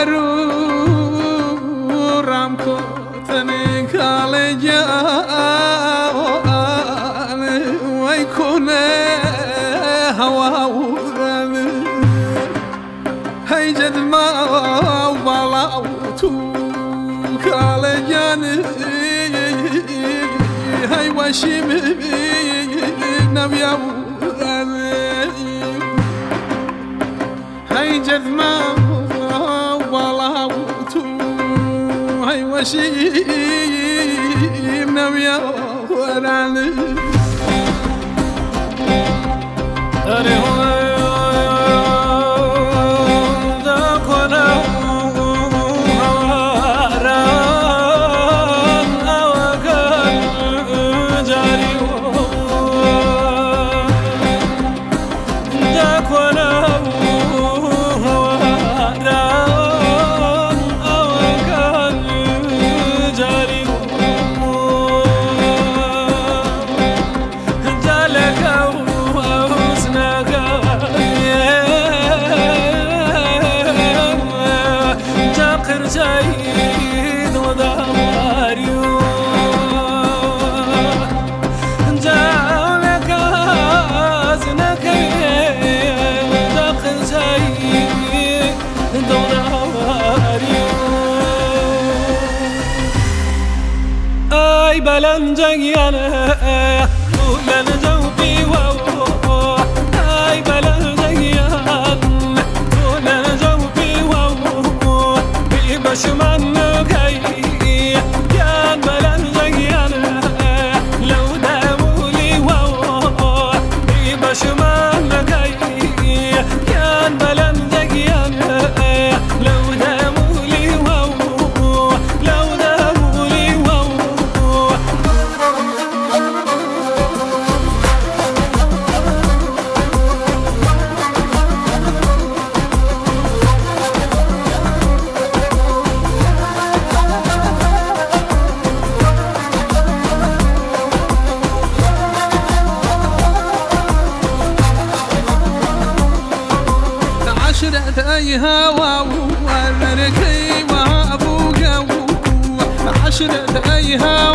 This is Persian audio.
رامكو تنك على جان ويكون هوا هاي جد ما بلاوتك على جان هاي وشيم نبيا هاي جد ما هاي وشيم نبيا وراني بلنجيانا لن جوبي واو هاي بلنجيانا لن جوبي واو بشمن كاي كان بلنجيانا لو دامولي واو بشمن كاي كان بلنجيانا لو دامولي واو لو دامولي واو أي هوا والملكي وأبوك عشرة أي هوا